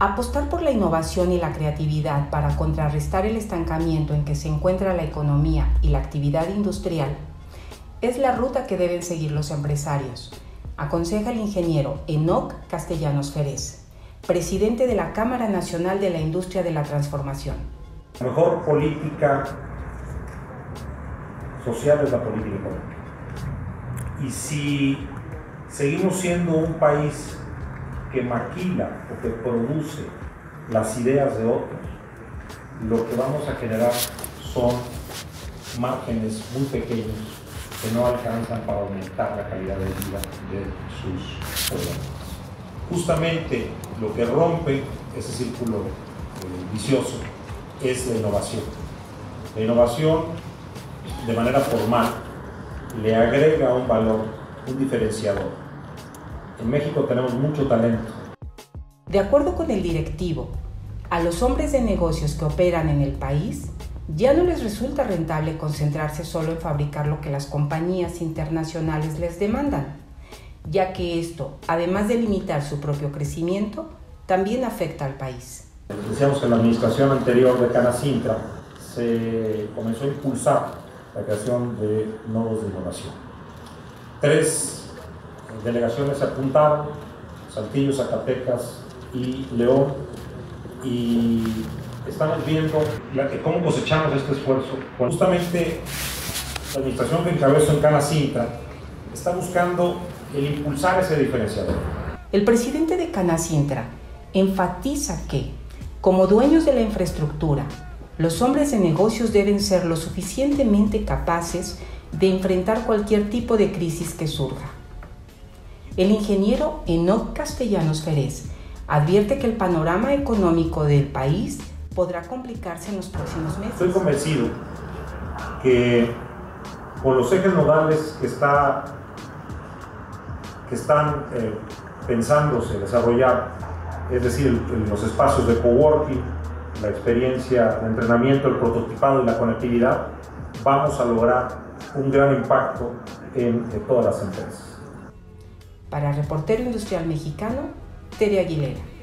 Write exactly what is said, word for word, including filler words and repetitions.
Apostar por la innovación y la creatividad para contrarrestar el estancamiento en que se encuentra la economía y la actividad industrial es la ruta que deben seguir los empresarios, aconseja el ingeniero Enoc Castellanos Ferez, presidente de la Cámara Nacional de la Industria de la Transformación. La mejor política social es la política económica. Y si seguimos siendo un país que maquila o que produce las ideas de otros, lo que vamos a generar son márgenes muy pequeños que no alcanzan para aumentar la calidad de vida de sus poblaciones. Justamente lo que rompe ese círculo eh, vicioso es la innovación. La innovación, de manera formal, le agrega un valor, un diferenciador. En México tenemos mucho talento. De acuerdo con el directivo, a los hombres de negocios que operan en el país ya no les resulta rentable concentrarse solo en fabricar lo que las compañías internacionales les demandan, ya que esto, además de limitar su propio crecimiento, también afecta al país. Decíamos que en la administración anterior de Canacintra se comenzó a impulsar la creación de nodos de innovación. Tres delegaciones se apuntaron, Saltillo, Zacatecas y León, y estamos viendo cómo cosechamos este esfuerzo. Justamente la administración que encabezó en Canacintra está buscando el impulsar ese diferenciador. El presidente de Canacintra enfatiza que, como dueños de la infraestructura, los hombres de negocios deben ser lo suficientemente capaces de enfrentar cualquier tipo de crisis que surja. El ingeniero Enoc Castellanos Ferez advierte que el panorama económico del país podrá complicarse en los próximos meses. Estoy convencido que con los ejes nodales que, está, que están eh, pensándose desarrollar, es decir, los espacios de coworking, la experiencia de entrenamiento, el prototipado y la conectividad, vamos a lograr un gran impacto en, en todas las empresas. Para Reportero Industrial Mexicano, Tere Aguilera.